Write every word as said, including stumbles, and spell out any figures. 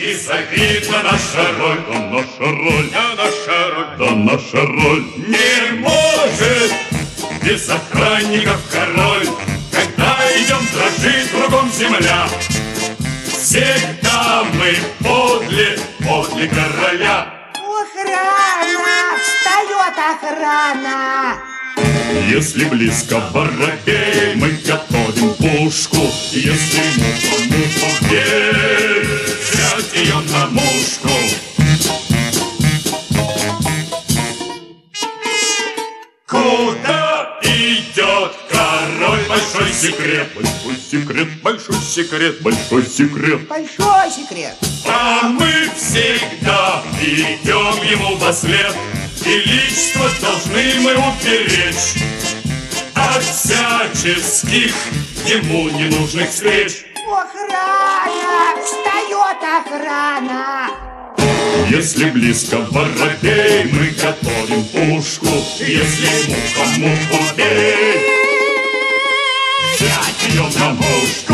И завидна наша роль, да наша роль, да наша роль, да наша роль. Не может без охранников король, когда идем, дрожит кругом земля. Всегда мы подле, подле короля. Охрана! Встает охрана! Если близко воробей, мы готовим пушку. Если муха, муха, верь, взять ее на мушку. Куда идет король? Большой секрет, большой секрет, большой секрет, большой секрет, Большой секрет. а мы всегда идем ему вослед, величество должны мы уберечь от всяческих ему ненужных встреч. Охрана! Встает охрана! Если близко воробей, мы готовим пушку. Если муха, муху бей, взять ее на мушку.